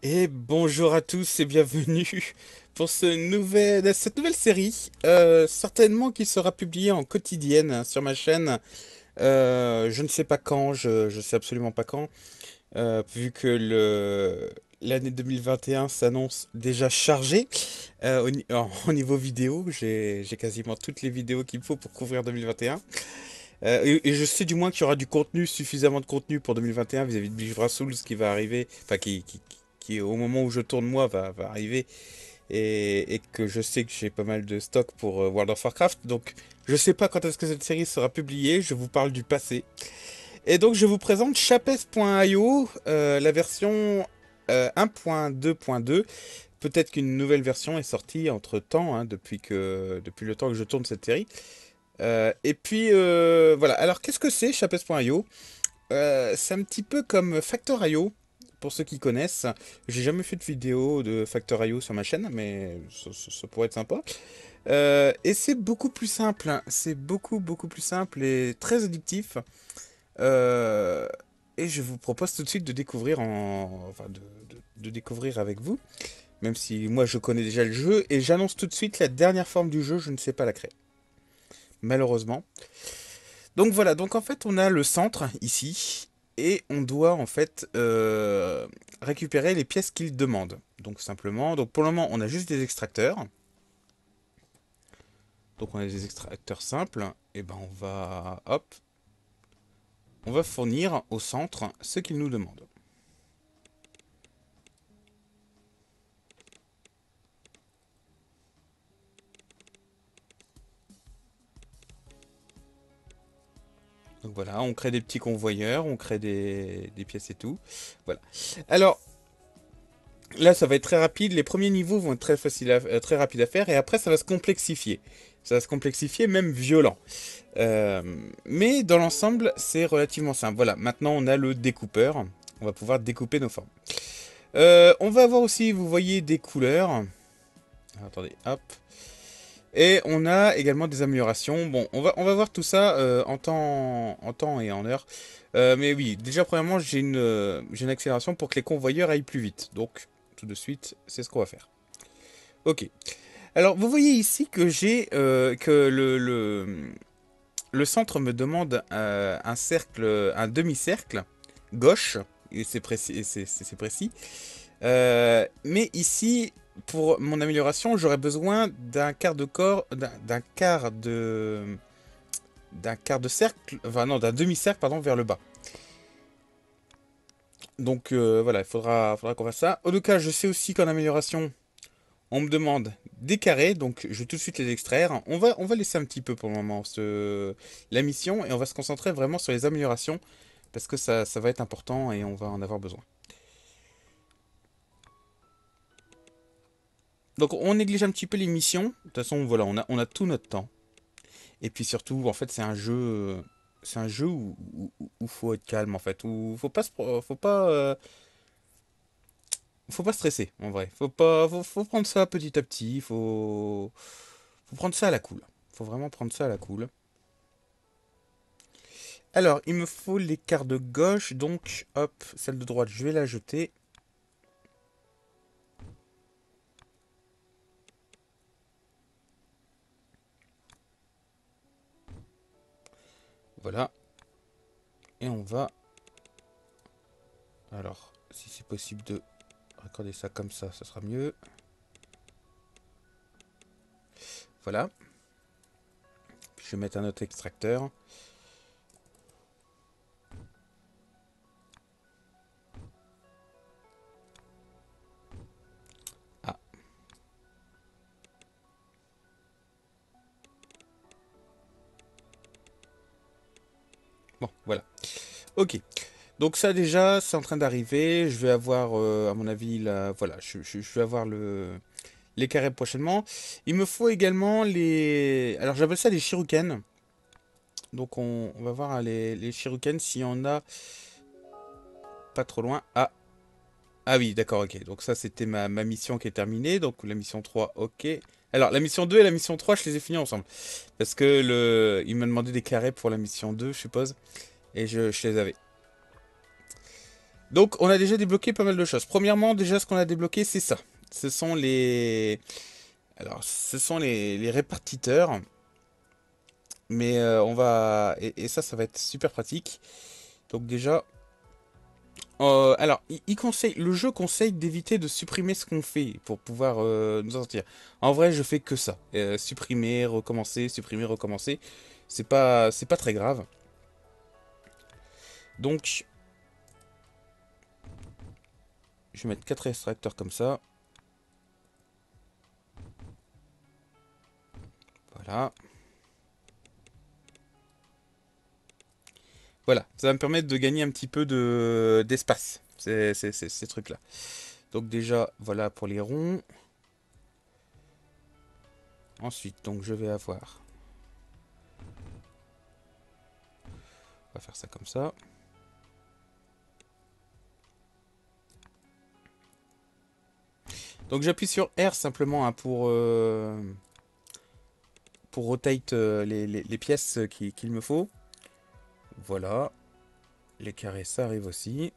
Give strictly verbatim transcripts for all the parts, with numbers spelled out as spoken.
Et bonjour à tous et bienvenue pour ce nouvel, cette nouvelle série, euh, certainement qui sera publiée en quotidienne hein, sur ma chaîne. Euh, je ne sais pas quand, je, je sais absolument pas quand, euh, vu que le l'année deux mille vingt et un s'annonce déjà chargée euh, au, ni- en- au niveau vidéo. J'ai j'ai quasiment toutes les vidéos qu'il me faut pour couvrir deux mille vingt et un. Euh, et, et je sais du moins qu'il y aura du contenu, suffisamment de contenu pour deux mille vingt et un vis-à-vis de Bijra Souls qui va arriver, enfin qui, qui, qui au moment où je tourne moi va, va arriver et, et que je sais que j'ai pas mal de stock pour euh, World of Warcraft. Donc je sais pas quand est-ce que cette série sera publiée, je vous parle du passé. Et donc je vous présente chapes point i o, euh, la version euh, un point deux point deux. Peut-être qu'une nouvelle version est sortie entre temps, hein, depuis, que, depuis le temps que je tourne cette série. Euh, et puis euh, voilà, alors qu'est-ce que c'est chapes point i o? Euh, c'est un petit peu comme Factor.io, pour ceux qui connaissent. J'ai jamais fait de vidéo de Factor.io sur ma chaîne, mais ça, ça- ça pourrait être sympa. Euh, et c'est beaucoup plus simple, hein. C'est beaucoup, beaucoup plus simple et très addictif. Euh, et je vous propose tout de suite de découvrir en... enfin, de, de- de découvrir avec vous, même si moi je connais déjà le jeu, et j'annonce tout de suite la dernière forme du jeu, je ne sais pas la créer. Malheureusement. Donc voilà, donc en fait on a le centre ici et on doit en fait euh, récupérer les pièces qu'il demande. Donc simplement, donc pour le moment on a juste des extracteurs. Donc on a des extracteurs simples et ben on va hop, on va fournir au centre ce qu'il nous demande. Donc voilà, on crée des petits convoyeurs, on crée des, des pièces et tout. Voilà. Alors là, ça va être très rapide. Les premiers niveaux vont être très faciles, à- euh, très rapides à faire, et après, ça va se complexifier. Ça va se complexifier, même violent. Euh, mais dans l'ensemble, c'est relativement simple. Voilà, maintenant on a le découpeur. On va pouvoir découper nos formes. Euh, on va avoir aussi, vous voyez, des couleurs. Alors, attendez, hop. Et on a également des améliorations. Bon, on va, on va voir tout ça euh, en temps, en temps et en heure. Euh, mais oui, déjà, premièrement, j'ai une, euh, j'ai une accélération pour que les convoyeurs aillent plus vite. Donc, tout de suite, c'est ce qu'on va faire. Ok. Alors, vous voyez ici que j'ai euh, que le, le, le centre me demande euh, un cercle, un demi-cercle gauche, et c'est précis, c'est c'est précis. Euh, mais ici, pour mon amélioration, j'aurais besoin d'un quart de corps, d'un d'un quart de, d'un quart de cercle, enfin non, d'un demi-cercle, pardon, vers le bas. Donc euh, voilà, il faudra, faudra qu'on fasse ça. En tout cas, je sais aussi qu'en amélioration, on me demande des carrés, donc je vais tout de suite les extraire. On va, on va laisser un petit peu pour le moment ce, la mission et on va se concentrer vraiment sur les améliorations parce que ça, ça va être important et on va en avoir besoin. Donc on néglige un petit peu les missions. De toute façon, voilà, on a, on a tout notre temps. Et puis surtout, en fait, c'est un jeu, c'est un jeu où, où, où faut être calme en fait, où faut pas, se pro- faut pas, euh, faut pas stresser en vrai. Faut pas, faut, faut prendre ça petit à petit. Faut, faut prendre ça à la cool. Faut vraiment prendre ça à la cool. Alors, il me faut l'écart de gauche, donc hop, celle de droite, je vais la jeter. Voilà. Et on va, alors, si c'est possible de raccorder ça comme ça, ça sera mieux. Voilà. Je vais mettre un autre extracteur. Ah, bon, voilà. Ok. Donc ça déjà, c'est en train d'arriver. Je vais avoir, euh, à mon avis, là, voilà, je, je- je vais avoir le, les carrés prochainement. Il me faut également les... Alors j'appelle ça les shurikens. Donc on, on va voir hein, les, les shurikens s'il y en a pas trop loin. Ah, ah oui, d'accord, ok. Donc ça, c'était ma, ma mission qui est terminée. Donc la mission trois, ok. Alors la mission deux et la mission trois, je les ai finis ensemble. Parce que le, il m'a demandé des carrés pour la mission deux, je suppose. Et je, je les avais. Donc on a déjà débloqué pas mal de choses. Premièrement, déjà ce qu'on a débloqué, c'est ça. Ce sont les... Alors, ce sont les, les répartiteurs. Mais euh, on va... Et, et ça, ça va être super pratique. Donc déjà... euh, alors, il, il conseille, le jeu conseille d'éviter de supprimer ce qu'on fait pour pouvoir euh, nous en sortir. En vrai, je fais que ça. Euh, supprimer, recommencer, supprimer, recommencer. C'est pas, c'est pas très grave. Donc, je vais mettre quatre extracteurs comme ça. Voilà. Voilà, ça va me permettre de gagner un petit peu de d'espace, ces, ces, ces, ces trucs-là. Donc déjà, voilà pour les ronds. Ensuite, donc je vais avoir... On va faire ça comme ça. Donc j'appuie sur R simplement hein, pour, euh, pour rotate euh, les, les, les pièces qu'il qu'il me faut. Voilà. Les carrés, ça arrive aussi.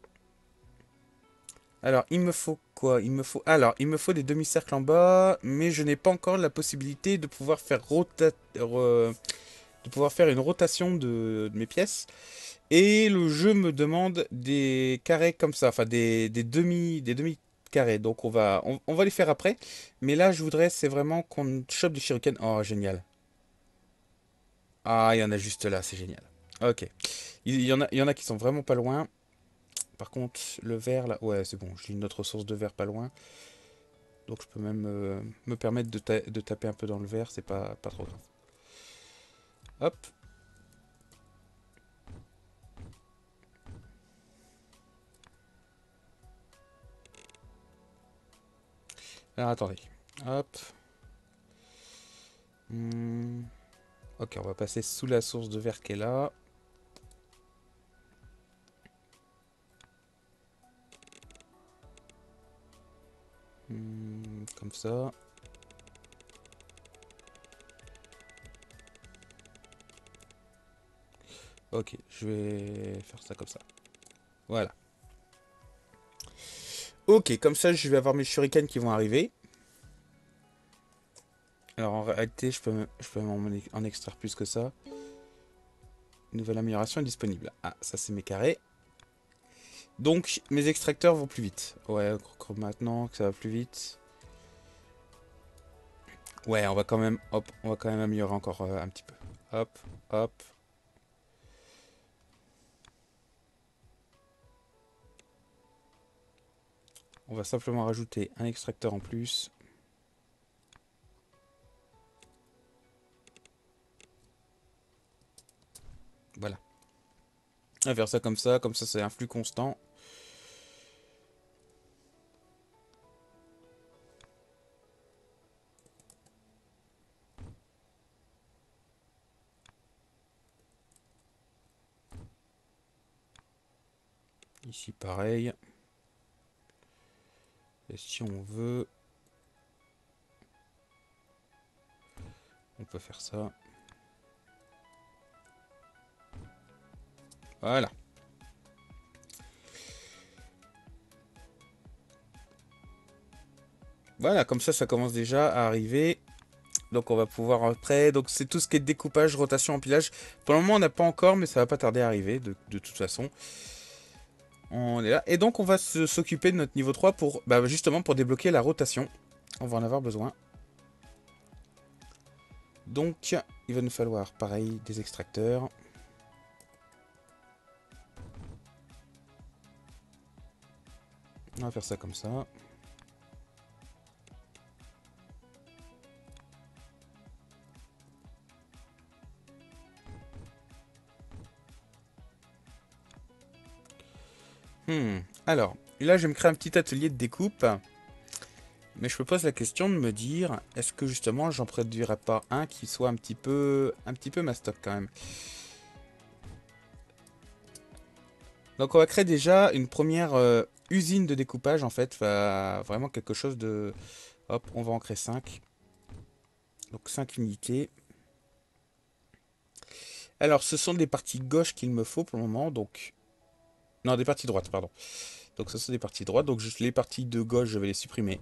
Alors, il me faut quoi? Il me faut... Alors, il me faut des demi-cercles en bas, mais je n'ai pas encore la possibilité de pouvoir faire rota... re- de pouvoir faire une rotation de, de mes pièces. Et le jeu me demande des carrés comme ça, enfin des, des demi, des demi carrés. Donc on va, on, on va les faire après. Mais là, je voudrais, c'est vraiment qu'on chope du shuriken. Oh, génial. Ah, il y en a juste là, c'est génial. Ok. Il y en a, il y en a qui sont vraiment pas loin. Par contre, le vert là, ouais, c'est bon. J'ai une autre source de vert pas loin. Donc je peux même euh, me permettre de, ta- de taper un peu dans le vert, c'est pas, pas trop grave. Hop. Alors attendez. Hop. Hmm. Ok, on va passer sous la source de vert qui est là. Hmm, comme ça. Ok, je vais faire ça comme ça. Voilà. Ok, comme ça, je vais avoir mes shurikens qui vont arriver. Alors en réalité, je peux, je peux en, en extraire plus que ça. Nouvelle amélioration est disponible. Ah, ça c'est mes carrés. Donc, mes extracteurs vont plus vite. Ouais, maintenant que ça va plus vite. Ouais, on va quand même, hop, on va quand même améliorer encore euh, un petit peu. Hop, hop. On va simplement rajouter un extracteur en plus. Voilà. On va faire ça comme ça, comme ça c'est un flux constant. Ici pareil. Et si on veut, on peut faire ça. Voilà. Voilà, comme ça, ça commence déjà à arriver. Donc on va pouvoir après. Donc c'est tout ce qui est découpage, rotation, empilage. Pour le moment, on n'a pas encore, mais ça va pas tarder à arriver de, de toute façon. On est là. Et donc on va s'occuper de notre niveau trois pour bah, justement pour débloquer la rotation. On va en avoir besoin. Donc il va nous falloir pareil des extracteurs. On va faire ça comme ça. Hmm. Alors, là je vais me créer un petit atelier de découpe. Mais je me pose la question de me dire, est-ce que justement j'en produirais pas un qui soit un petit peu, un petit peu mastoc quand même. Donc on va créer déjà une première euh, usine de découpage en fait, enfin, vraiment quelque chose de... Hop, on va en créer cinq. Donc cinq unités. Alors ce sont des parties gauches qu'il me faut pour le moment, donc Non, des parties droites, pardon. Donc ça, c'est des parties droites. Donc juste les parties de gauche, je vais les supprimer.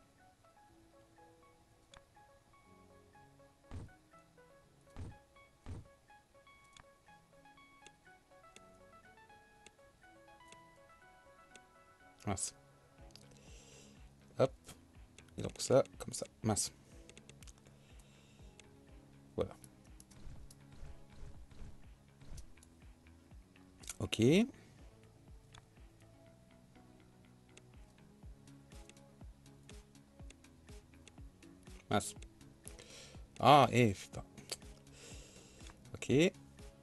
Mince. Hop. Et donc ça, comme ça. Mince. Voilà. Ok. Mince. Ah, et putain. Ok.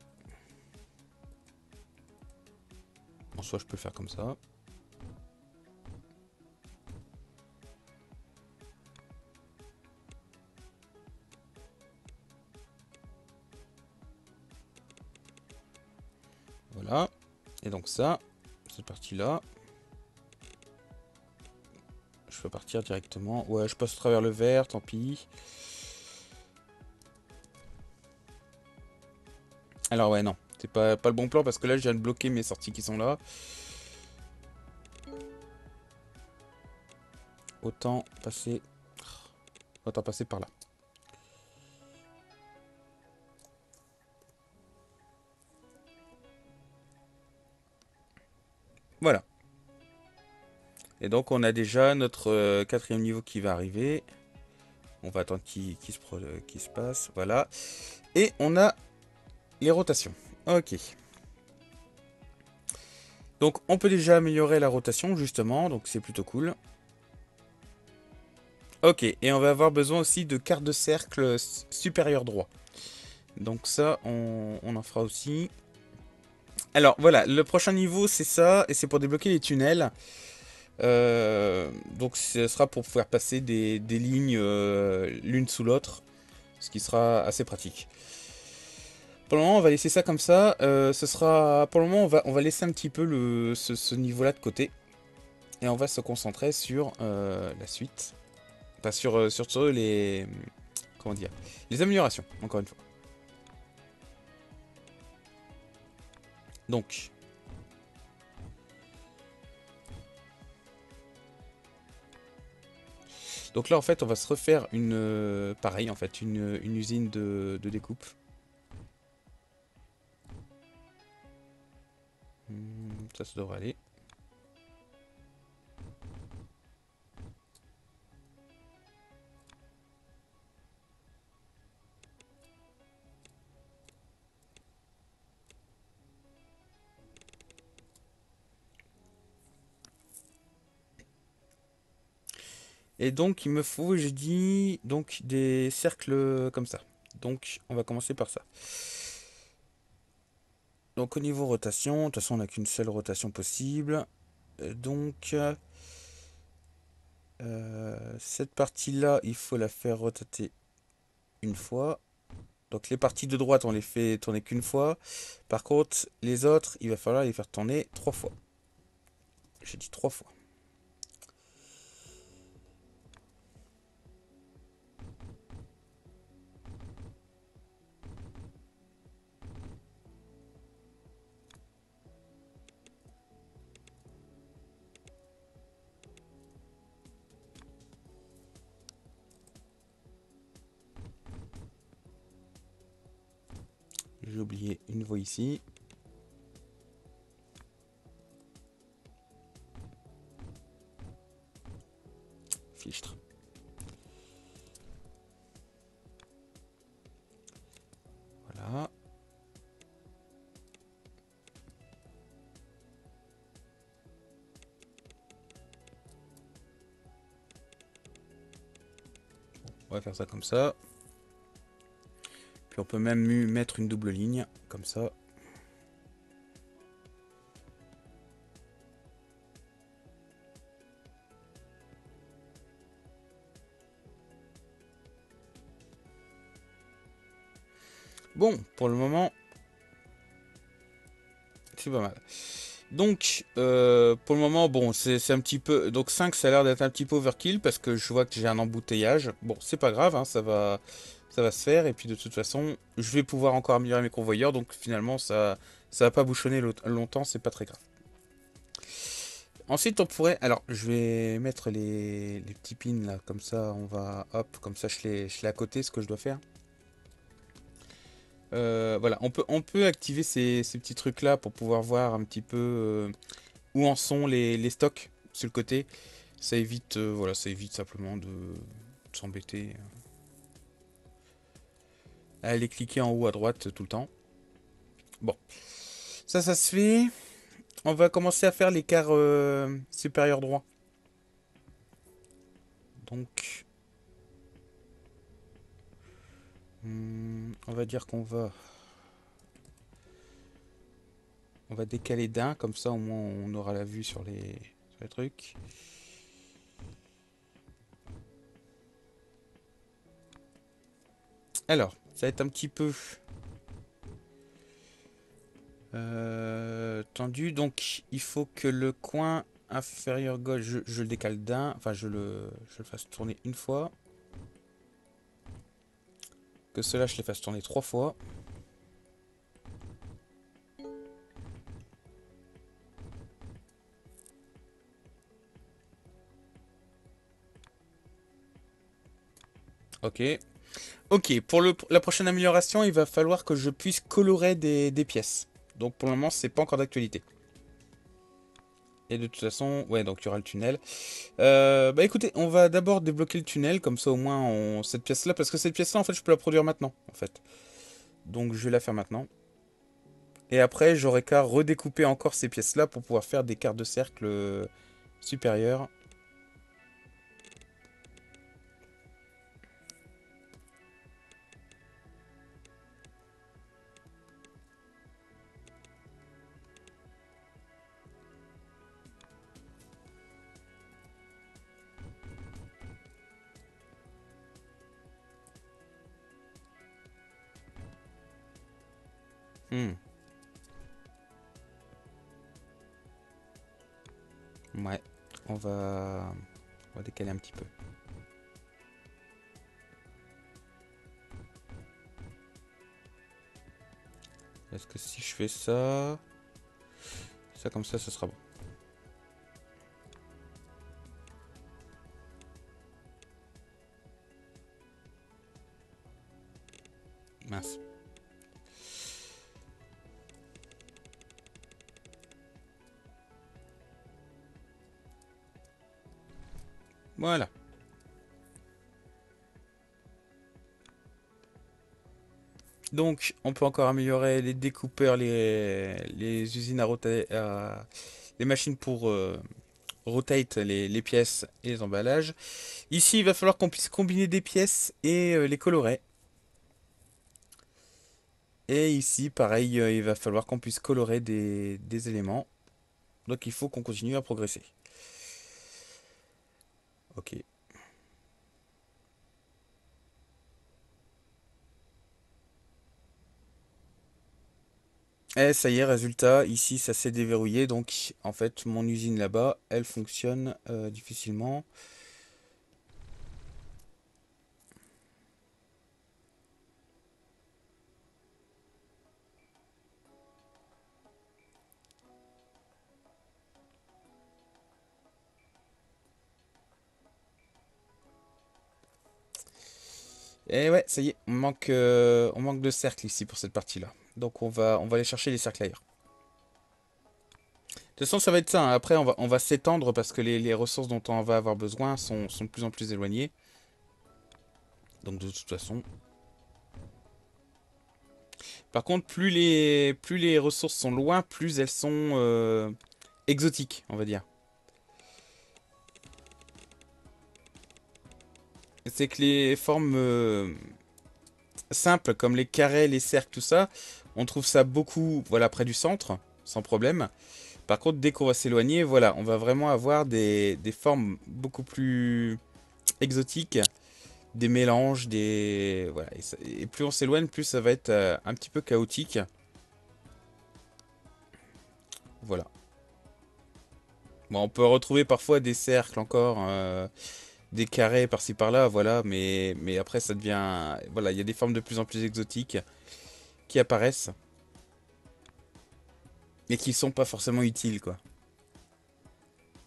En soit, je peux le faire comme ça. Voilà. Et donc ça, cette partie-là, je peux partir directement. Ouais, je passe à travers le vert, tant pis. Alors ouais, non. C'est pas, pas le bon plan parce que là, je viens de bloquer mes sorties qui sont là. Autant passer... Autant passer par là. Voilà. Et donc, on a déjà notre euh, quatrième niveau qui va arriver. On va attendre qu'il qu se, qu se passe. Voilà. Et on a les rotations. Ok. Donc, on peut déjà améliorer la rotation, justement. Donc, c'est plutôt cool. Ok. Et on va avoir besoin aussi de cartes de cercle supérieur droit. Donc, ça, on, on en fera aussi. Alors, voilà. Le prochain niveau, c'est ça. Et c'est pour débloquer les tunnels. Euh, donc ce sera pour pouvoir passer des, des lignes euh, l'une sous l'autre, ce qui sera assez pratique. Pour le moment, on va laisser ça comme ça. Euh, ce sera, pour le moment, on va, on va laisser un petit peu le, ce, ce niveau-là de côté. Et on va se concentrer sur euh, la suite. Enfin, sur, euh, sur, sur les... Comment dire? Les améliorations, encore une fois. Donc... Donc là, en fait, on va se refaire une... Euh, pareil, en fait, une, une usine de, de découpe. Hmm, ça, ça devrait aller. Et donc, il me faut, j'ai dit, donc des cercles comme ça. Donc, on va commencer par ça. Donc, au niveau rotation, de toute façon, on n'a qu'une seule rotation possible. Euh, Donc, euh, cette partie-là, il faut la faire rotater une fois. Donc, les parties de droite, on les fait tourner qu'une fois. Par contre, les autres, il va falloir les faire tourner trois fois. J'ai dit trois fois. J'ai oublié une voie ici. Fichtre. Voilà. On va faire ça comme ça. Puis on peut même mettre une double ligne, comme ça. Bon, pour le moment, c'est pas mal. Donc, euh, pour le moment, bon, c'est un petit peu... Donc cinq, ça a l'air d'être un petit peu overkill, parce que je vois que j'ai un embouteillage. Bon, c'est pas grave, hein, ça va, ça va se faire. Et puis de toute façon, je vais pouvoir encore améliorer mes convoyeurs. Donc finalement, ça ça va pas bouchonner longtemps, c'est pas très grave. Ensuite, on pourrait... Alors, je vais mettre les, les petits pins là, comme ça, on va... Hop, comme ça, je l'ai je l'ai à côté, ce que je dois faire. Euh, voilà, on peut, on peut activer ces, ces petits trucs là pour pouvoir voir un petit peu euh, où en sont les, les stocks sur le côté. Ça évite, euh, voilà, ça évite simplement de, de s'embêter à aller cliquer en haut à droite tout le temps. Bon, ça, ça se fait. On va commencer à faire l'écart euh, supérieur droit. Donc, hmm, on va dire qu'on va, on va décaler d'un, comme ça au moins on aura la vue sur les, sur les trucs. Alors, ça va être un petit peu euh, tendu, donc il faut que le coin inférieur gauche, je, je le décale d'un, enfin je le, je le fasse tourner une fois. Que cela, je les fasse tourner trois fois. Ok. Ok, pour le, la prochaine amélioration, il va falloir que je puisse colorer des, des pièces. Donc pour le moment, c'est pas encore d'actualité. Et de toute façon, ouais, donc il y aura le tunnel. Euh, bah écoutez, on va d'abord débloquer le tunnel, comme ça au moins on... cette pièce-là, parce que cette pièce-là, en fait, je peux la produire maintenant, en fait. Donc je vais la faire maintenant. Et après, j'aurai qu'à redécouper encore ces pièces-là pour pouvoir faire des cartes de cercle euh, supérieures. Hmm. Ouais, on va... on va décaler un petit peu. Est-ce que si je fais ça... ça comme ça, ce sera bon. Mince. Voilà. Donc, on peut encore améliorer les découpeurs, les, les usines à roter, à- les machines pour euh, rotate les, les pièces et les emballages. Ici, il va falloir qu'on puisse combiner des pièces et euh, les colorer. Et ici, pareil, euh, il va falloir qu'on puisse colorer des, des éléments. Donc, il faut qu'on continue à progresser. Ok. Et ça y est, résultat, ici, ça s'est déverrouillé. Donc, en fait, mon usine là-bas, elle fonctionne euh, difficilement. Et ouais, ça y est, on manque, euh, on manque de cercles ici pour cette partie-là. Donc on va, on va aller chercher les cercles ailleurs. De toute façon, ça va être ça, hein. Après, on va, on va s'étendre parce que les, les ressources dont on va avoir besoin sont, sont de plus en plus éloignées. Donc de toute façon. Par contre, plus les, plus les ressources sont loin, plus elles sont euh, exotiques, on va dire. C'est que les formes euh, simples, comme les carrés, les cercles, tout ça, on trouve ça beaucoup, voilà, près du centre, sans problème. Par contre, dès qu'on va s'éloigner, voilà, on va vraiment avoir des, des formes beaucoup plus exotiques, des mélanges, des... Voilà, et, ça- et plus on s'éloigne, plus ça va être euh, un petit peu chaotique. Voilà. Bon, on peut retrouver parfois des cercles encore, euh, des carrés par-ci par-là, voilà, mais, mais après ça devient... Voilà, il y a des formes de plus en plus exotiques qui apparaissent, et qui sont pas forcément utiles, quoi.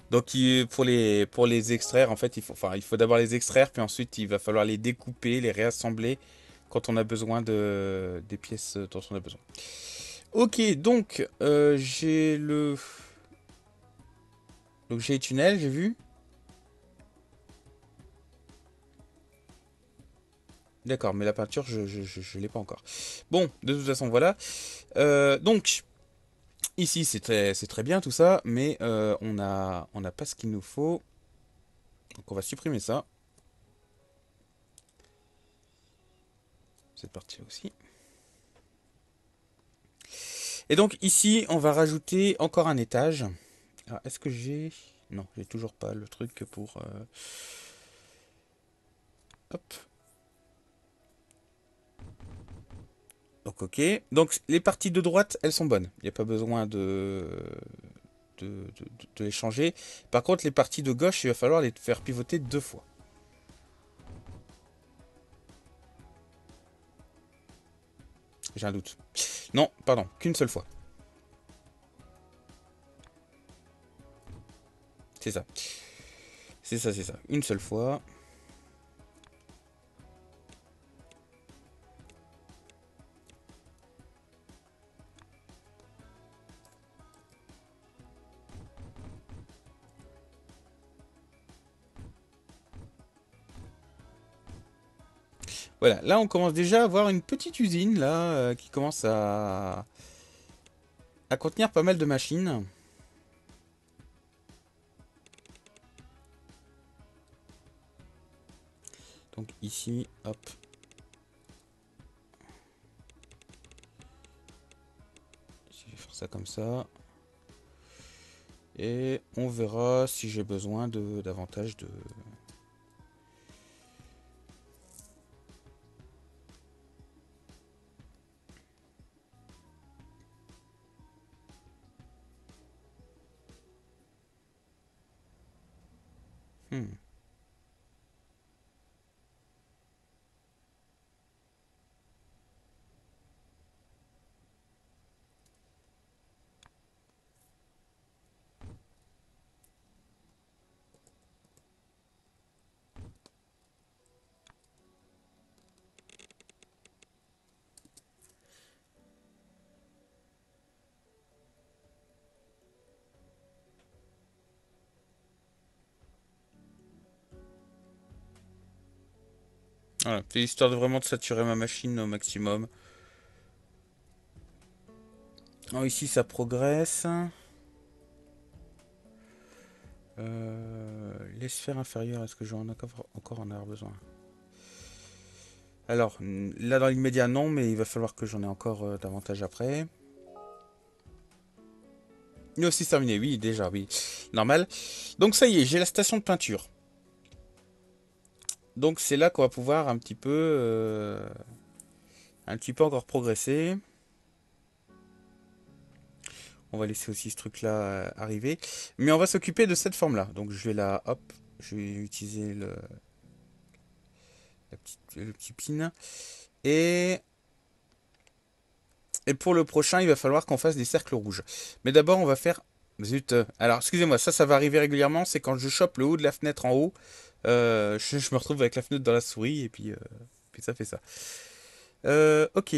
Donc il- pour les, pour les extraire, en fait, il faut, enfin, il faut d'abord les extraire, puis ensuite il va falloir les découper, les réassembler quand on a besoin de, des pièces dont on a besoin. Ok, donc euh, j'ai le... Donc j'ai les tunnels, j'ai vu. D'accord, mais la peinture, je, je, je, je l'ai pas encore. Bon, de toute façon, voilà. Euh, donc, ici, c'est très, c'est très bien tout ça, mais euh, on a, on n'a pas ce qu'il nous faut. Donc on va supprimer ça. Cette partie aussi. Et donc ici, on va rajouter encore un étage. Alors, est-ce que j'ai... Non, j'ai toujours pas le truc pour... euh, Hop. Donc ok. Donc les parties de droite, elles sont bonnes. Il n'y a pas besoin de... De, de, de les changer. Par contre, les parties de gauche, il va falloir les faire pivoter deux fois. J'ai un doute. Non, pardon, qu'une seule fois. C'est ça. C'est ça, c'est ça. Une seule fois. Voilà, là on commence déjà à avoir une petite usine là euh, qui commence à, à contenir pas mal de machines. Donc ici, hop. Je vais faire ça comme ça. Et on verra si j'ai besoin de davantage de... Hmm. Voilà, c'est histoire de vraiment de saturer ma machine au maximum. Alors ici ça progresse. Euh, les sphères inférieures, est-ce que j'en ai encore, encore en avoir besoin? Alors, là dans l'immédiat non, mais il va falloir que j'en ai encore euh, davantage après. Il est aussi terminé, oui, déjà, oui. Normal. Donc ça y est, j'ai la station de peinture. Donc c'est là qu'on va pouvoir un petit peu... euh, un petit peu encore progresser. On va laisser aussi ce truc-là euh, arriver. Mais on va s'occuper de cette forme-là. Donc je vais la... Hop, je vais utiliser le... La petite, le petit pin. Et... Et pour le prochain, il va falloir qu'on fasse des cercles rouges. Mais d'abord, on va faire... Zut. Alors, excusez-moi, ça, ça va arriver régulièrement. C'est quand je chope le haut de la fenêtre en haut. euh, je, je me retrouve avec la fenêtre dans la souris. Et puis, euh, puis ça fait ça. Euh, ok.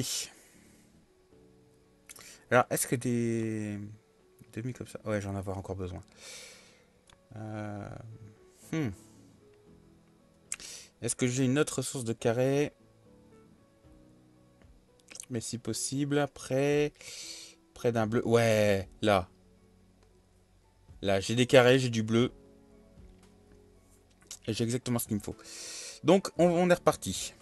Alors, est-ce que des... Demi comme ça... Ouais, j'en ai avoir encore besoin. Euh, hmm. Est-ce que j'ai une autre source de carré? Mais si possible, près... Près d'un bleu. Ouais, là. Là, j'ai des carrés, j'ai du bleu. Et j'ai exactement ce qu'il me faut. Donc, on, on est reparti.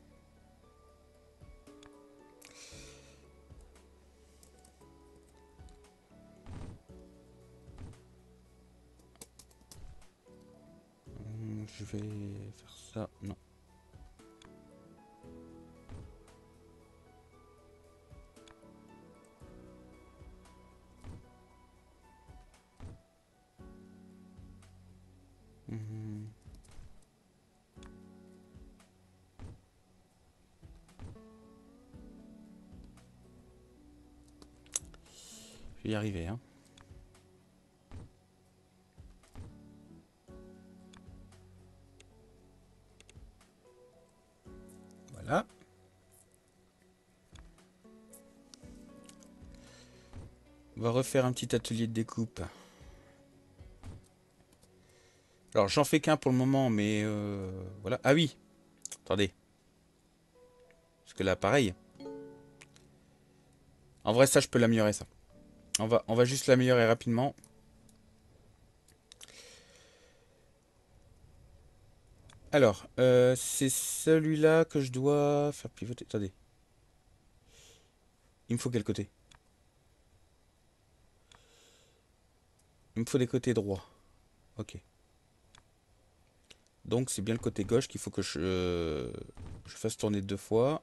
Hum, Je vais faire ça. Non. Hum, Je vais y arriver, hein. On va refaire un petit atelier de découpe. Alors j'en fais qu'un pour le moment, mais euh, voilà. Ah oui, attendez. Parce que là, pareil. En vrai, ça, je peux l'améliorer, ça. On va, on va juste l'améliorer rapidement. Alors, euh, c'est celui-là que je dois faire pivoter. Attendez. Il me faut quel côté? Il me faut des côtés droits. Ok. Donc c'est bien le côté gauche qu'il faut que je, euh, je fasse tourner deux fois.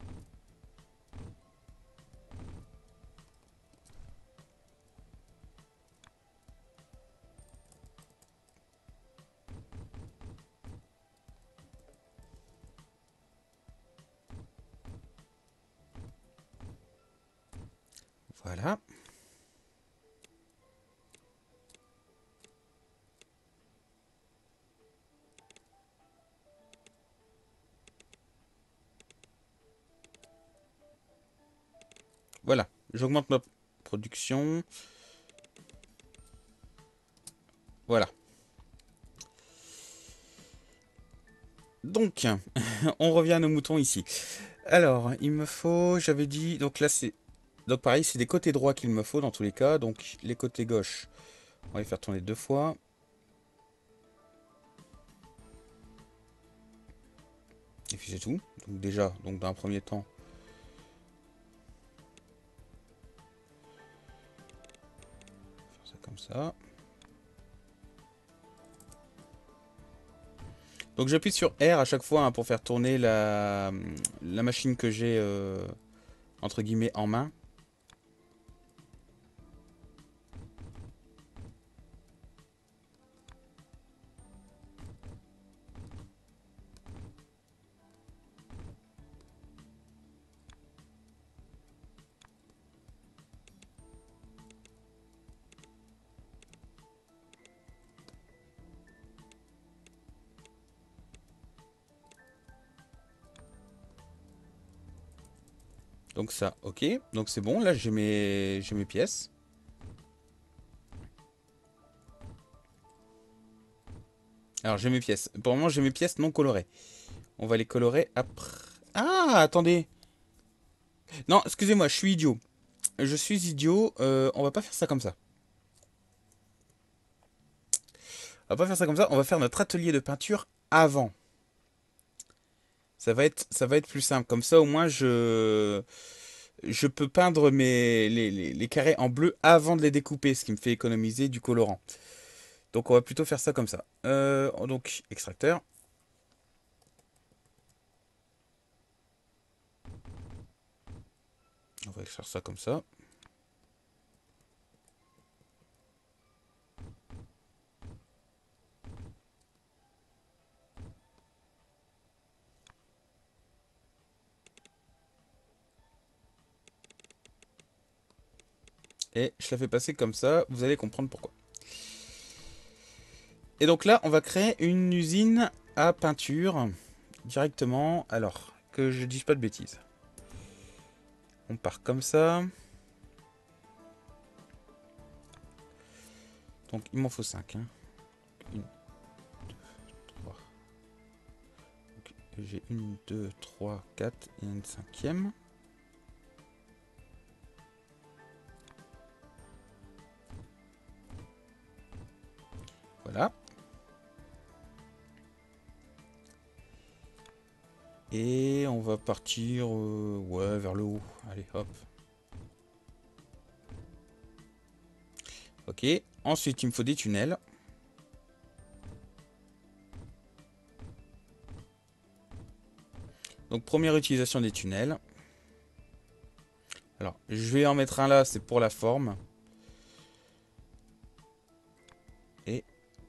Voilà. Voilà. J'augmente ma production. Voilà. Donc, on revient à nos moutons ici. Alors, il me faut, j'avais dit, donc là c'est, donc pareil, c'est des côtés droits qu'il me faut dans tous les cas. Donc les côtés gauches, on va les faire tourner deux fois. Et puis c'est tout. Donc déjà, donc dans un premier temps, faire ça comme ça. Donc j'appuie sur R à chaque fois hein, pour faire tourner la, la machine que j'ai euh, entre guillemets en main. Donc ça, ok. Donc c'est bon, là j'ai mes, j'ai mes pièces. Alors j'ai mes pièces. Pour le moment j'ai mes pièces non colorées. On va les colorer après. Ah, attendez. Non, excusez-moi, je suis idiot. Je suis idiot. Euh, on va pas faire ça comme ça. On va pas faire ça comme ça. On va faire notre atelier de peinture avant. Ça va être, ça va être plus simple. Comme ça, au moins, je, je peux peindre mes, les, les- les carrés en bleu avant de les découper, ce qui me fait économiser du colorant. Donc, on va plutôt faire ça comme ça. Euh, donc, extracteur. On va faire ça comme ça. Et je la fais passer comme ça. Vous allez comprendre pourquoi. Et donc là, on va créer une usine à peinture directement. Alors, que je dise pas de bêtises. On part comme ça. Donc, il m'en faut cinq. Hein. Une, trois. J'ai une, deux, trois, quatre et une cinquième. Voilà. Et on va partir euh, ouais, vers le haut. Allez, hop. Ok. Ensuite, il me faut des tunnels. Donc, première utilisation des tunnels. Alors, je vais en mettre un là, c'est pour la forme. Et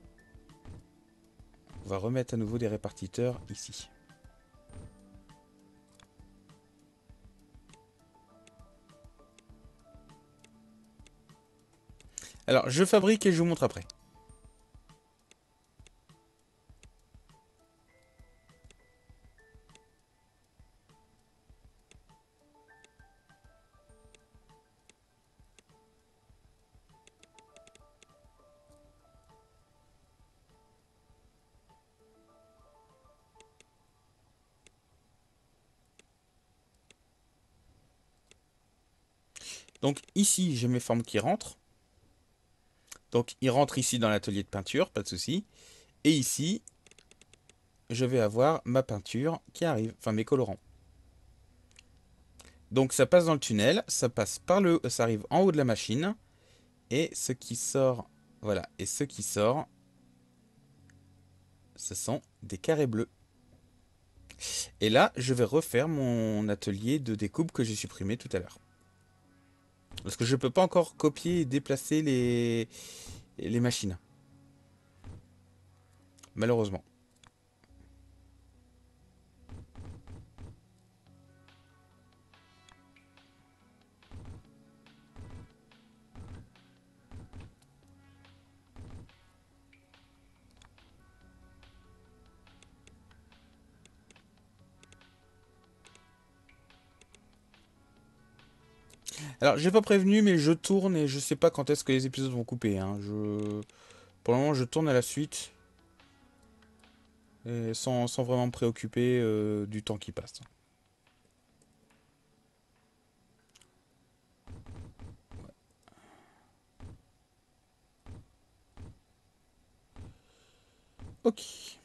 on va remettre à nouveau des répartiteurs ici. Alors, je fabrique et je vous montre après. Donc ici, j'ai mes formes qui rentrent. Donc ils rentrent ici dans l'atelier de peinture, pas de souci. Et ici, je vais avoir ma peinture qui arrive, enfin mes colorants. Donc ça passe dans le tunnel, ça passe par le, ça arrive en haut de la machine. Et ce qui sort, voilà, et ce qui sort, ce sont des carrés bleus. Et là, je vais refaire mon atelier de découpe que j'ai supprimé tout à l'heure. Parce que je ne peux pas encore copier et déplacer les, les machines. Malheureusement. Alors, j'ai pas prévenu, mais je tourne et je sais pas quand est-ce que les épisodes vont couper. Hein. Je... Pour le moment, je tourne à la suite. Et sans, sans vraiment me préoccuper euh, du temps qui passe. Ok.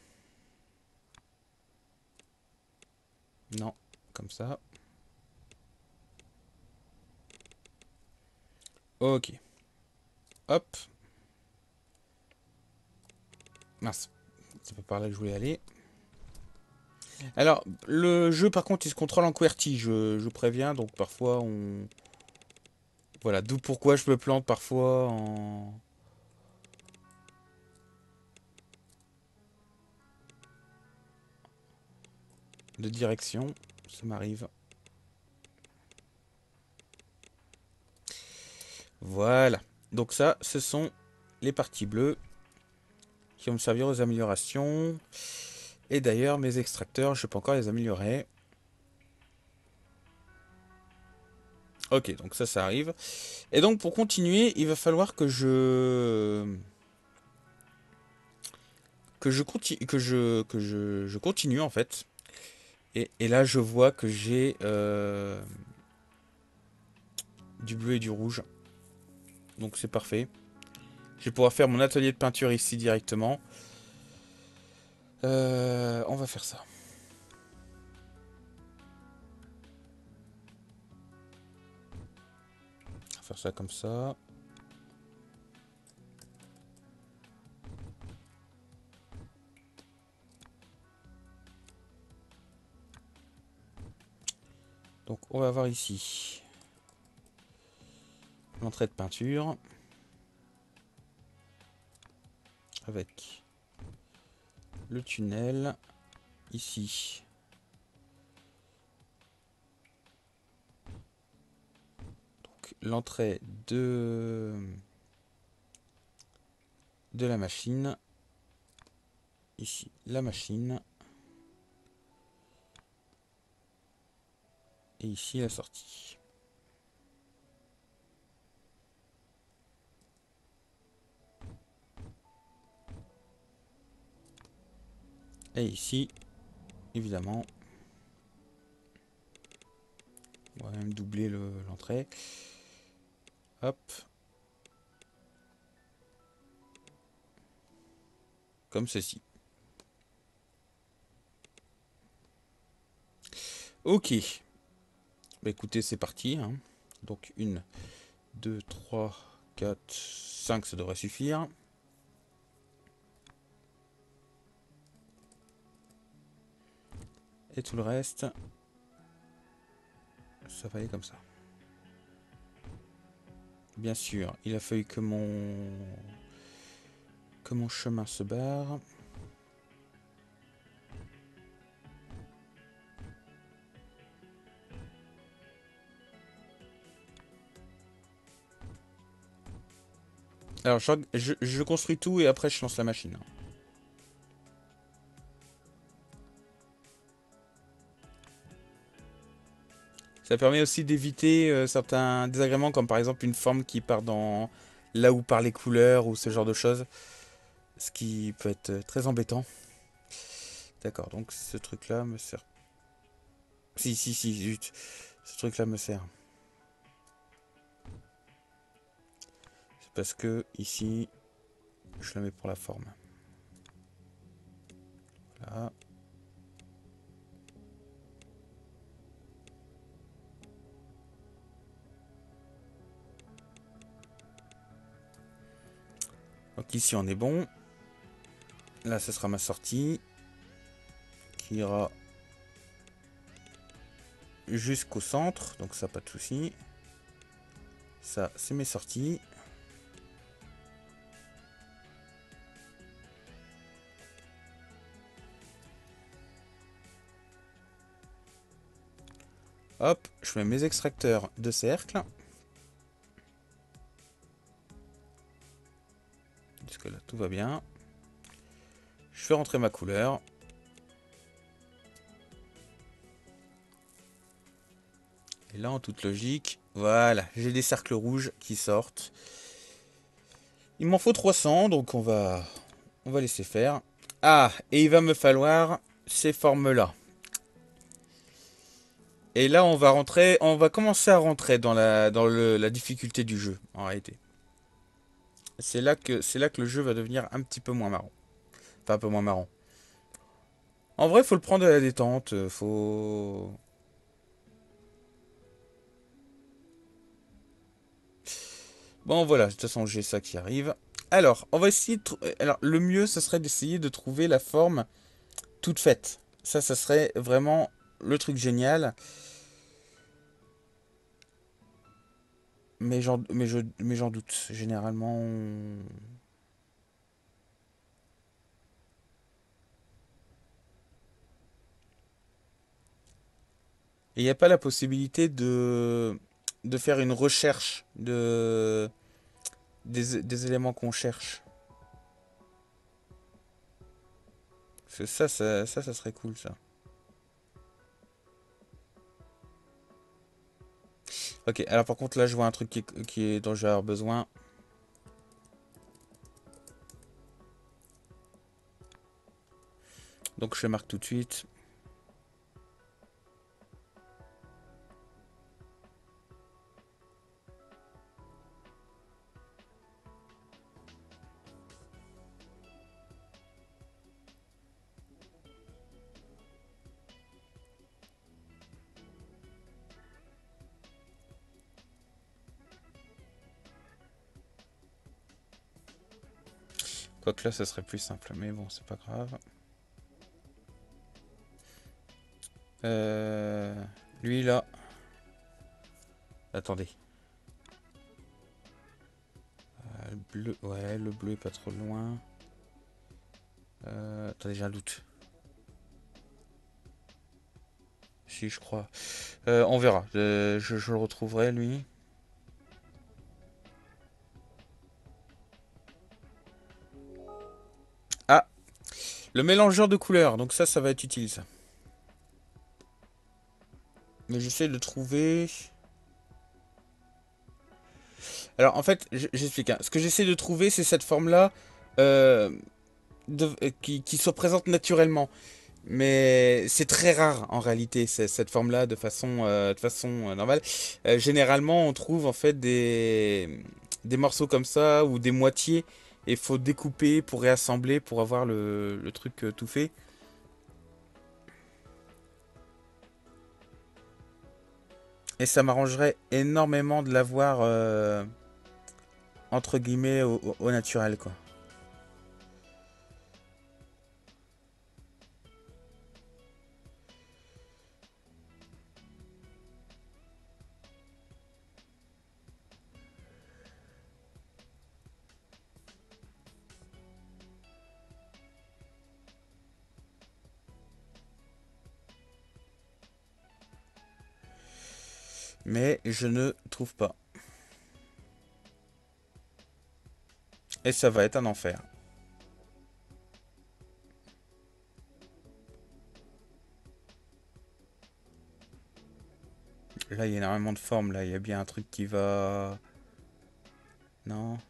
Non, comme ça. Ok. Hop. Mince. C'est pas par là que je voulais aller. Alors, le jeu, par contre, il se contrôle en QWERTY, je, je préviens. Donc, parfois, on... Voilà, d'où pourquoi je me plante parfois en... de direction. Ça m'arrive. Voilà. Donc ça, ce sont les parties bleues qui vont me servir aux améliorations. Et d'ailleurs, mes extracteurs, je peux encore les améliorer. Ok, donc ça, ça arrive. Et donc, pour continuer, il va falloir que je... que je continue, que je, que je, je continue, en fait. Et, et là, je vois que j'ai euh, du bleu et du rouge. Donc, c'est parfait. Je vais pouvoir faire mon atelier de peinture ici directement. Euh, on va faire ça. On va faire ça comme ça. Donc on va voir ici l'entrée de peinture avec le tunnel ici. Donc l'entrée de de la machine. Ici la machine. Et ici la sortie. Et ici, évidemment, on va même doubler l'entrée. Hop. Comme ceci. Ok. Bah écoutez, c'est parti. Hein. Donc une, deux, trois, quatre, cinq, ça devrait suffire. Et tout le reste, ça va aller comme ça. Bien sûr, il a fallu que mon que mon chemin se barre. Alors je, je, je construis tout et après je lance la machine. Ça permet aussi d'éviter euh, certains désagréments comme par exemple une forme qui part dans là où par les couleurs ou ce genre de choses. Ce qui peut être euh, très embêtant. D'accord, donc ce truc là me sert. Si, si, si, zut. Ce truc là me sert. parce que ici, je le mets pour la forme. Voilà. Donc ici on est bon. Là ce sera ma sortie. Qui ira jusqu'au centre. Donc ça pas de souci. Ça c'est mes sorties. Hop, je mets mes extracteurs de cercle. Jusque là tout va bien. Je fais rentrer ma couleur. Et là en toute logique, voilà, j'ai des cercles rouges qui sortent. Il m'en faut trois cents, donc on va, on va laisser faire. Ah, et il va me falloir ces formes-là. Et là, on va rentrer, on va commencer à rentrer dans la, dans le, la difficulté du jeu, en réalité. C'est là que, c'est là que le jeu va devenir un petit peu moins marrant. Enfin, un peu moins marrant. En vrai, faut le prendre à la détente, faut... Bon, voilà, de toute façon, j'ai ça qui arrive. Alors, on va essayer de... Alors, le mieux, ce serait d'essayer de trouver la forme toute faite. Ça, ça serait vraiment le truc génial. Mais j'en mais je, mais j'en doute. Généralement... on- Et il n'y a pas la possibilité de, de faire une recherche de, des, des éléments qu'on cherche. Parce que ça, ça, ça, ça serait cool, ça. Ok, alors par contre, là, je vois un truc qui est, qui est, dont je vais avoir besoin. Donc, je le marque tout de suite. Quoique là, ça serait plus simple, mais bon, c'est pas grave. Euh, lui, là. Attendez. Euh, le bleu, ouais, le bleu est pas trop loin. Euh, attendez, j'ai un doute. Si, je crois. Euh, on verra. Euh, je, je le retrouverai, lui. Ah, le mélangeur de couleurs. Donc ça, ça va être utile, ça. Mais j'essaie de trouver... Alors, en fait, j'explique. Hein. Ce que j'essaie de trouver, c'est cette forme-là euh, de- euh, qui, qui se présente naturellement. Mais c'est très rare, en réalité, cette forme-là, de façon, euh, de façon euh, normale. Euh, généralement, on trouve, en fait, des, des morceaux comme ça, ou des moitiés, et il faut découper pour réassembler, pour avoir le, le truc euh, tout fait. Et ça m'arrangerait énormément de l'avoir, euh, entre guillemets, au, au- au naturel, quoi. Mais je ne trouve pas. Et ça va être un enfer. Là, il y a énormément de formes. Là, il y a bien un truc qui va... Non.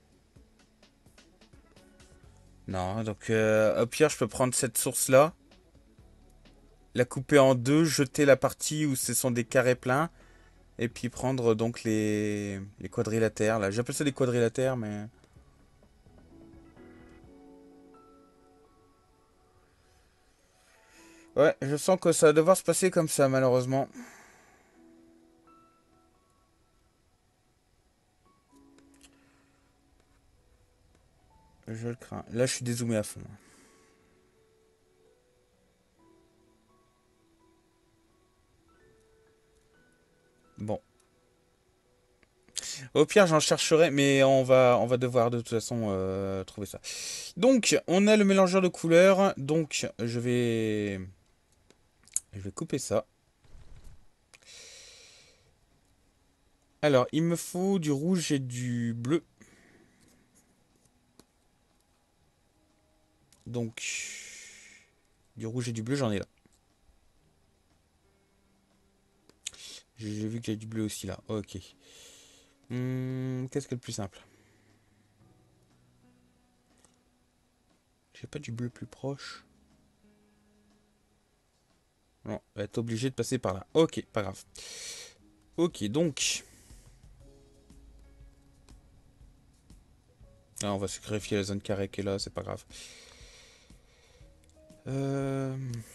Non, donc euh, au pire, je peux prendre cette source-là, la couper en deux, jeter la partie où ce sont des carrés pleins, et puis prendre donc les, les quadrilatères. Là, j'appelle ça des quadrilatères, mais... Ouais, je sens que ça va devoir se passer comme ça, malheureusement. Je le crains. Là, je suis dézoomé à fond. Bon. Au pire, j'en chercherai, mais on va, on va devoir de toute façon euh, trouver ça. Donc, on a le mélangeur de couleurs. Donc, je vais, je vais couper ça. Alors, il me faut du rouge et du bleu. Donc, du rouge et du bleu, j'en ai là. J'ai vu qu'il y a du bleu aussi là. Ok. Hum, Qu'est-ce qui est le plus simple? J'ai pas du bleu plus proche. Non, on va être obligé de passer par là. Ok, pas grave. Ok, donc. Ah, on va sacrifier la zone carrée qui est là, c'est pas grave. Euh...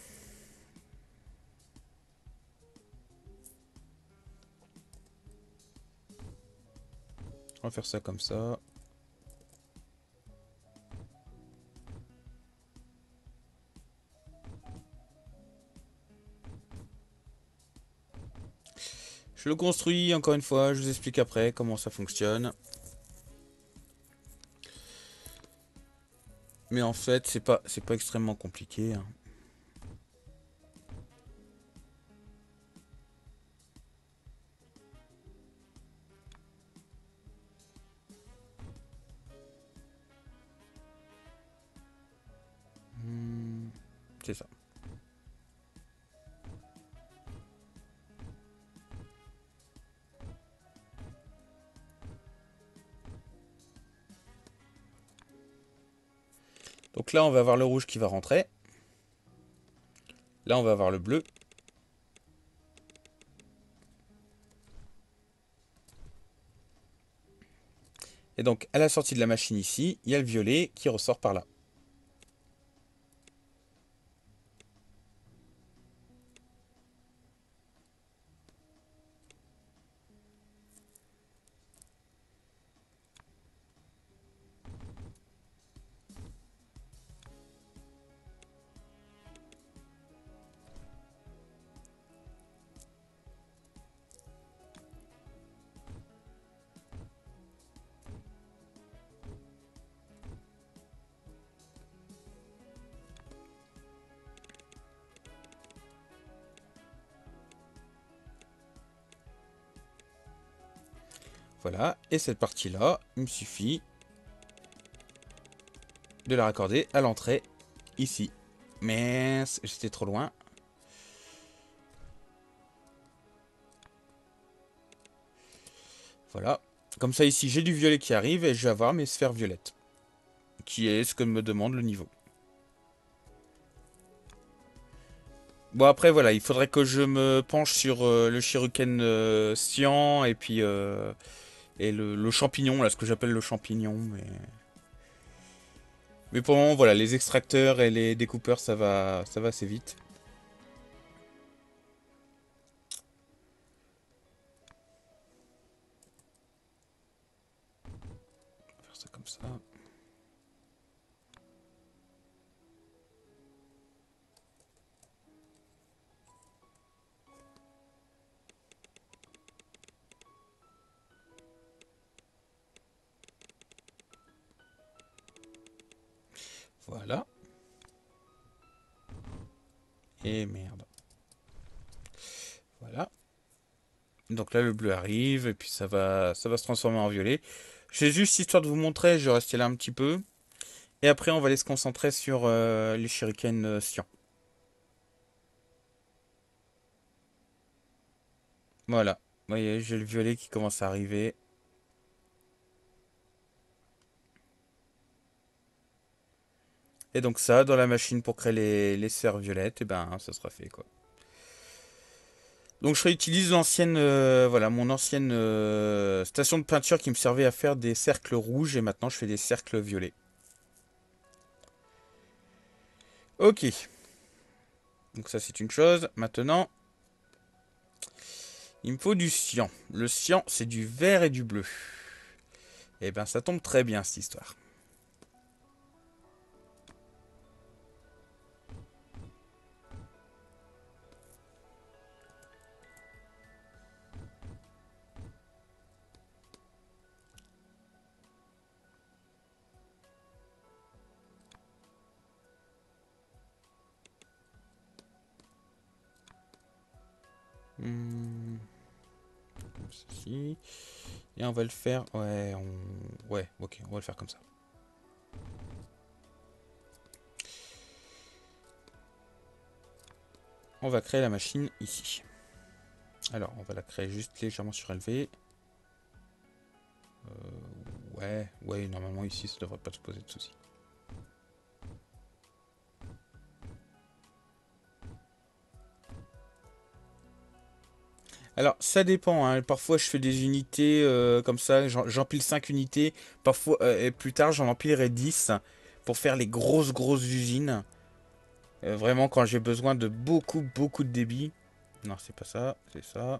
On va faire ça comme ça. Je le construis encore une fois, je vous explique après comment ça fonctionne. Mais en fait, c'est pas, c'est pas extrêmement compliqué, hein. Hmm, c'est ça. Donc là, on va avoir le rouge qui va rentrer. Là, on va avoir le bleu. Et donc, à la sortie de la machine ici, il y a le violet qui ressort par là. Voilà, et cette partie-là, il me suffit de la raccorder à l'entrée, ici. Mais j'étais trop loin. Voilà. Comme ça, ici, j'ai du violet qui arrive et je vais avoir mes sphères violettes. Qui est ce que me demande le niveau. Bon, après, voilà, il faudrait que je me penche sur euh, le Shuriken euh, cyan et puis euh, et le, le champignon, là, ce que j'appelle le champignon. Mais... mais pour le moment, voilà, les extracteurs et les découpeurs, ça va, ça va assez vite. On va faire ça comme ça. Voilà. Et merde. Voilà. Donc là, le bleu arrive et puis ça va, ça va se transformer en violet. C'est juste histoire de vous montrer, je vais rester là un petit peu. Et après, on va aller se concentrer sur euh, les shurikens euh, cyan. Voilà. Vous voyez, j'ai le violet qui commence à arriver. Et donc ça, dans la machine pour créer les, les sphères violettes, et ben ça sera fait quoi. Donc je réutilise l'ancienne, euh, voilà, mon ancienne euh, station de peinture qui me servait à faire des cercles rouges et maintenant je fais des cercles violets. Ok. Donc ça c'est une chose. Maintenant, il me faut du cyan. Le cyan c'est du vert et du bleu. Et ben ça tombe très bien cette histoire. Hmm, comme ceci. Et on va le faire. Ouais, on... ouais, ok, on va le faire comme ça. On va créer la machine ici. Alors, on va la créer juste légèrement surélevée. Euh, ouais, ouais, normalement ici, ça devrait pas se poser de soucis. Alors, ça dépend, hein. Parfois, je fais des unités euh, comme ça, j'empile cinq unités. Parfois, euh, et plus tard, j'en empilerai dix pour faire les grosses, grosses usines. Euh, vraiment, quand j'ai besoin de beaucoup, beaucoup de débit. Non, c'est pas ça, c'est ça.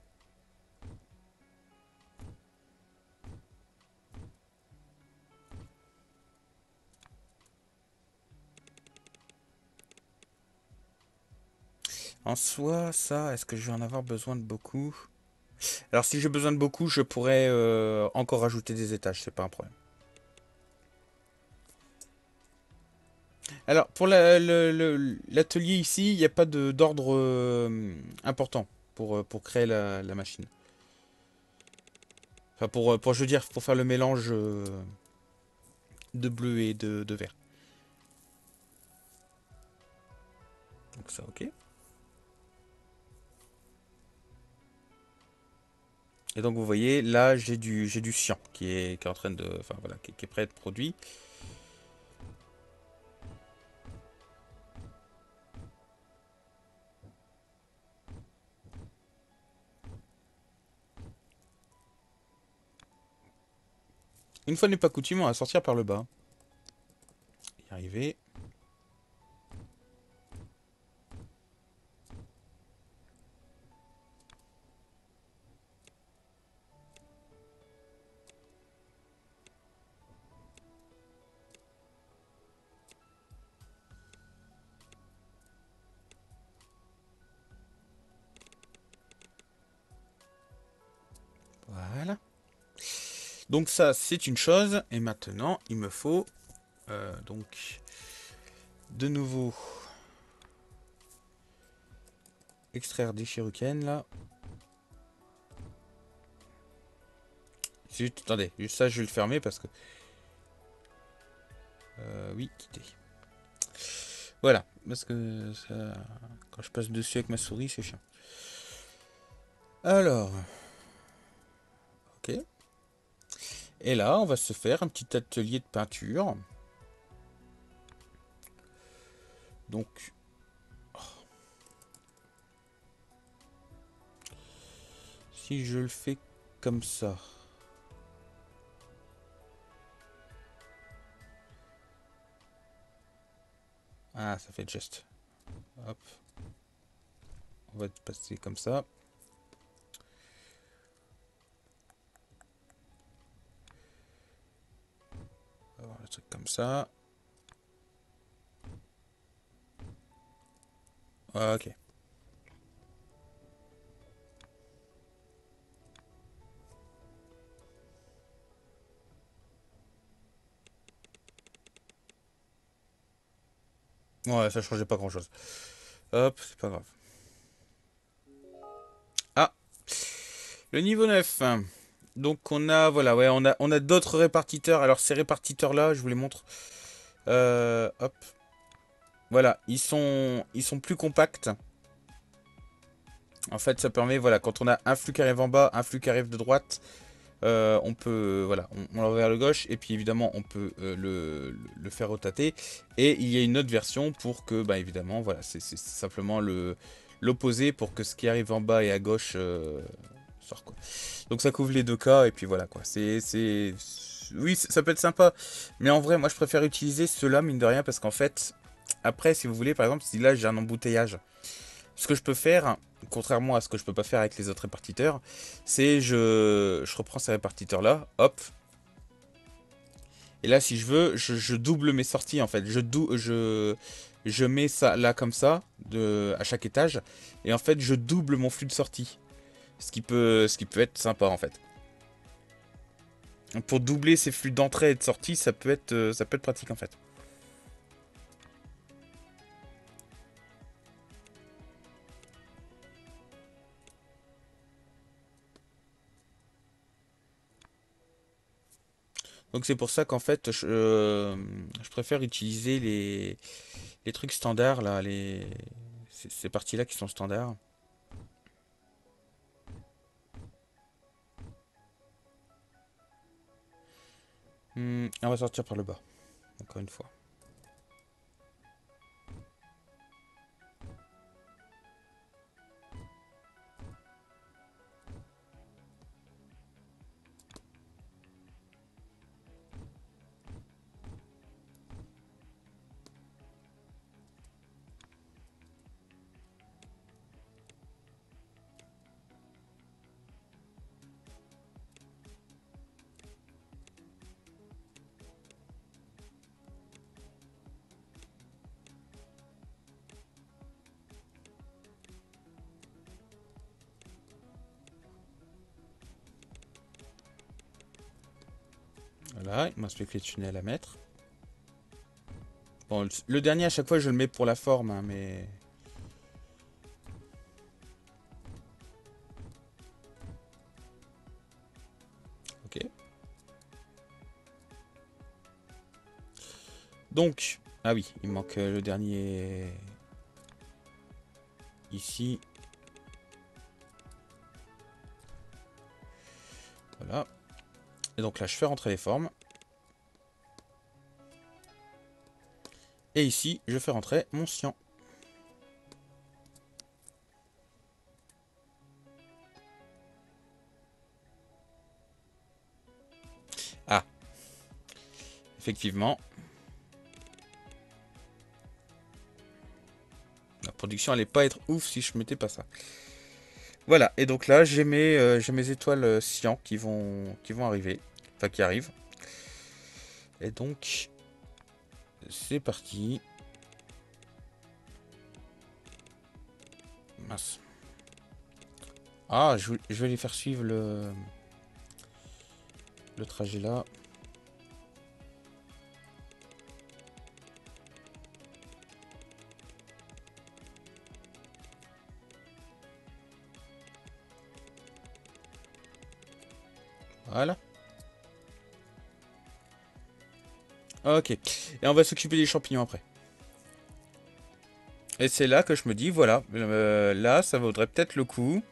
En soi, ça, est-ce que je vais en avoir besoin de beaucoup? Alors, si j'ai besoin de beaucoup, je pourrais euh, encore ajouter des étages, c'est pas un problème. Alors, pour la- le- le- l'atelier ici, il n'y a pas de d'ordre euh, important pour, euh, pour créer la, la machine. Enfin, pour, euh, pour, je veux dire, pour faire le mélange euh, de bleu et de, de vert. Donc ça, ok. Et donc, vous voyez, là, j'ai du, j'ai du cyan qui est, qui est en train de... Enfin, voilà, qui, qui est prêt à être produit. Une fois n'est pas coutume, on va sortir par le bas. Y arriver. Voilà. Donc ça, c'est une chose. Et maintenant, il me faut euh, donc de nouveau extraire des shurikens là. Zut, attendez, juste ça, je vais le fermer parce que... Euh, oui, quitter. Voilà, parce que ça... quand je passe dessus avec ma souris, c'est chiant. Alors, ok. Et là, on va se faire un petit atelier de peinture. Donc, si je le fais comme ça... Ah, ça fait juste. Hop. On va passer comme ça. On va avoir le truc comme ça. Ok. Ouais, ça changeait pas grand chose. Hop, c'est pas grave. Ah, le niveau neuf. Donc on a, voilà, ouais, on a, on a d'autres répartiteurs. Alors ces répartiteurs-là, je vous les montre. Euh, hop. Voilà, ils sont, ils sont plus compacts. En fait, ça permet, voilà, quand on a un flux qui arrive en bas, un flux qui arrive de droite, euh, on peut, voilà, on, on l'envoie vers le gauche. Et puis évidemment, on peut euh, le, le faire rotater. Et il y a une autre version pour que, bah évidemment, voilà, c'est simplement le l'opposé pour que ce qui arrive en bas et à gauche euh, sorte, quoi. Donc ça couvre les deux cas. Et puis voilà, quoi. C'est, oui, ça peut être sympa. Mais en vrai, moi, je préfère utiliser ceux-là, mine de rien, parce qu'en fait... Après, si vous voulez, par exemple, si là j'ai un embouteillage, ce que je peux faire, contrairement à ce que je peux pas faire avec les autres répartiteurs, c'est je, je reprends ces répartiteurs-là, hop. Et là, si je veux, je, je double mes sorties en fait. Je, dou je, je mets ça là comme ça, de, à chaque étage. Et en fait, je double mon flux de sortie. Ce qui peut, ce qui peut être sympa en fait. Pour doubler ces flux d'entrée et de sortie, ça peut être, euh, ça peut être pratique en fait. Donc c'est pour ça qu'en fait, je, euh, je préfère utiliser les, les trucs standards là, les, ces, ces parties-là qui sont standards. Hmm, on va sortir par le bas, encore une fois. Voilà, il me reste plus que les tunnels à mettre. Bon, le, le dernier à chaque fois je le mets pour la forme, hein, mais... Ok. Donc, ah oui, il manque euh, le dernier... Ici. Voilà. Et donc là, je fais rentrer les formes. Et ici, je fais rentrer mon cyan. Ah, effectivement. La production allait pas être ouf si je mettais pas ça. Voilà, et donc là, j'ai mes, euh, j'ai mes étoiles euh, cyan qui vont, qui vont arriver. Enfin, qui arrivent. Et donc, c'est parti. Mince. Ah, je, je vais les faire suivre le, le trajet là. Voilà. Ok. Et on va s'occuper des champignons après. Et c'est là que je me dis, voilà, euh, là, ça vaudrait peut-être le coup.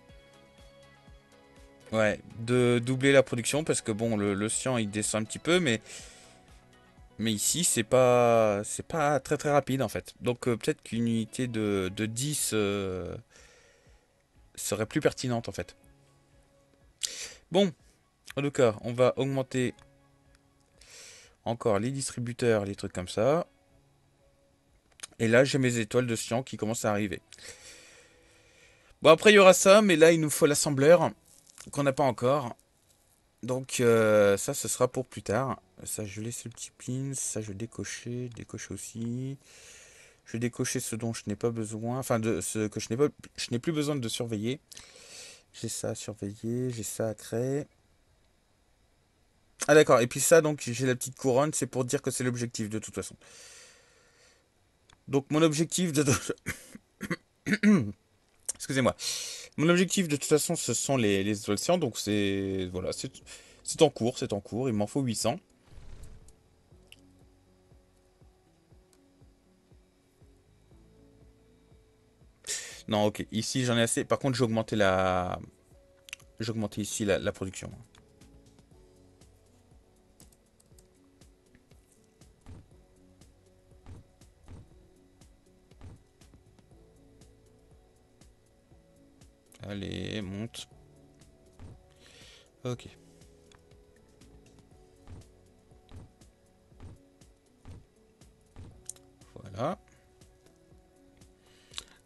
Ouais, de doubler la production parce que bon, le, le cyan il descend un petit peu, mais mais ici c'est pas c'est pas très très rapide en fait. Donc euh, peut-être qu'une unité de, de dix euh, serait plus pertinente en fait. Bon, en tout cas, on va augmenter encore les distributeurs, les trucs comme ça. Et là, j'ai mes étoiles de cyan qui commencent à arriver. Bon, après, il y aura ça, mais là, il nous faut l'assembleur qu'on n'a pas encore. Donc, euh, ça, ce sera pour plus tard. Ça, je laisse le petit pin. Ça, je vais décocher. Décocher aussi. Je vais décocher ce dont je n'ai pas besoin. Enfin, de ce que je n'ai pas, je n'ai plus besoin de surveiller. J'ai ça à surveiller. J'ai ça à créer. Ah, d'accord. Et puis ça, donc, j'ai la petite couronne. C'est pour dire que c'est l'objectif, de toute façon. Donc, mon objectif de... Excusez-moi. Mon objectif, de toute façon, ce sont les, les étoiles cyan. Donc, c'est... Voilà, c'est c'est en cours. C'est en cours. Il m'en faut huit cents. Non, ok. Ici, j'en ai assez. Par contre, j'ai augmenté la... J'ai augmenté ici la, la production. Allez, monte. Ok. Voilà.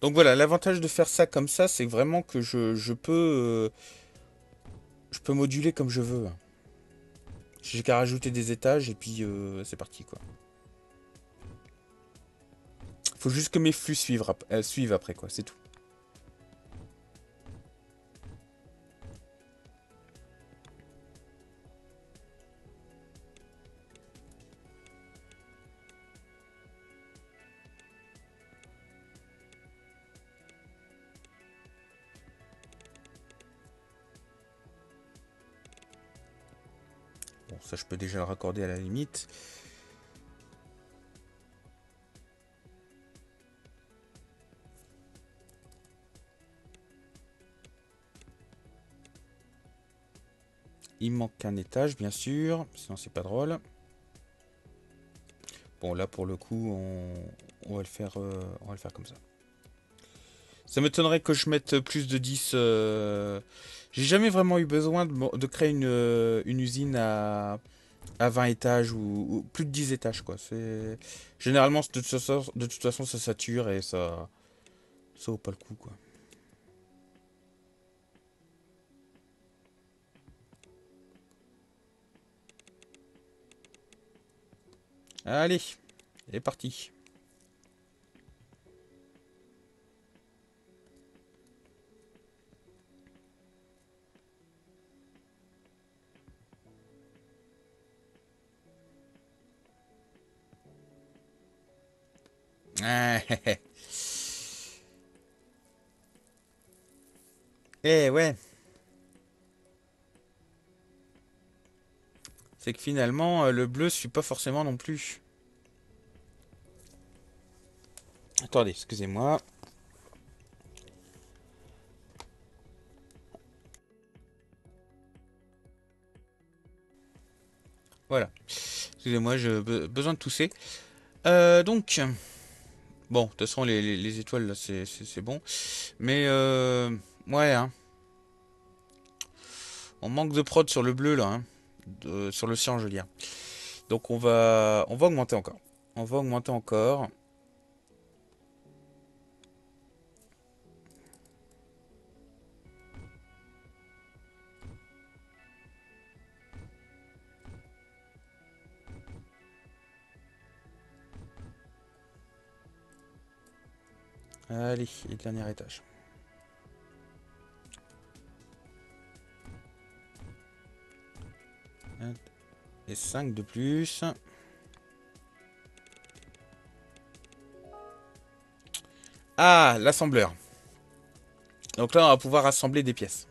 Donc voilà, l'avantage de faire ça comme ça, c'est vraiment que je, je peux, euh, je peux moduler comme je veux. J'ai qu'à rajouter des étages et puis euh, c'est parti quoi. Faut juste que mes flux suivent, ap- euh, suivent après quoi, c'est tout. Bon, ça je peux déjà le raccorder à la limite. Il manque un étage bien sûr, sinon c'est pas drôle. Bon là pour le coup on, on va le faire euh, on va le faire comme ça. Ça m'étonnerait que je mette plus de dix. euh, J'ai jamais vraiment eu besoin de, mo- de créer une, euh, une usine à, à vingt étages ou, ou plus de dix étages quoi. C'est généralement de toute façon, de toute façon ça sature et ça ça vaut pas le coup quoi. Allez, il est parti. Ah, eh ouais, c'est que finalement euh, le bleu suit pas forcément non plus. Attendez, excusez-moi. Voilà. Excusez-moi, j'ai be- besoin de tousser. Euh, donc, bon, de toute façon, les, les- les étoiles, là, c'est c'est- c'est bon. Mais, euh, ouais, hein, on manque de prod sur le bleu, là, hein, de- sur le cyan, je veux dire. Donc, on va, on va augmenter encore. On va augmenter encore. Allez, et dernier étage. Et cinq de plus. Ah, l'assembleur. Donc là, on va pouvoir assembler des pièces.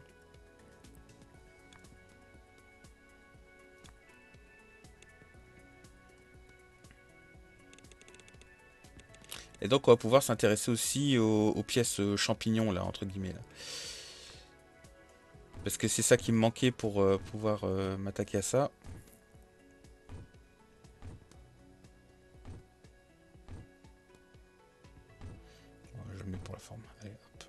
Et donc, on va pouvoir s'intéresser aussi aux, aux pièces euh, champignons, là, entre guillemets. Là. Parce que c'est ça qui me manquait pour euh, pouvoir euh, m'attaquer à ça. Je le mets pour la forme. Allez, hop.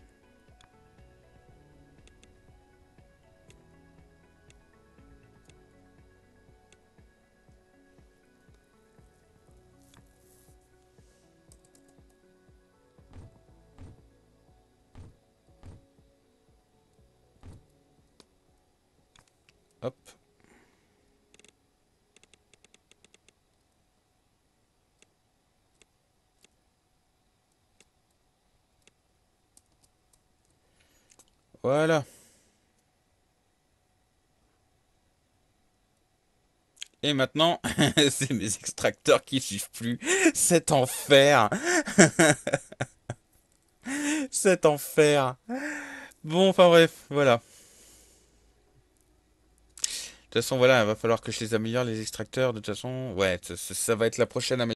Hop. Voilà. Et maintenant, c'est mes extracteurs qui suivent plus. Cet enfer. Cet enfer. Bon, enfin bref, voilà. De toute façon, voilà, il va falloir que je les améliore, les extracteurs. De toute façon, ouais, ça, ça va être la prochaine amélioration.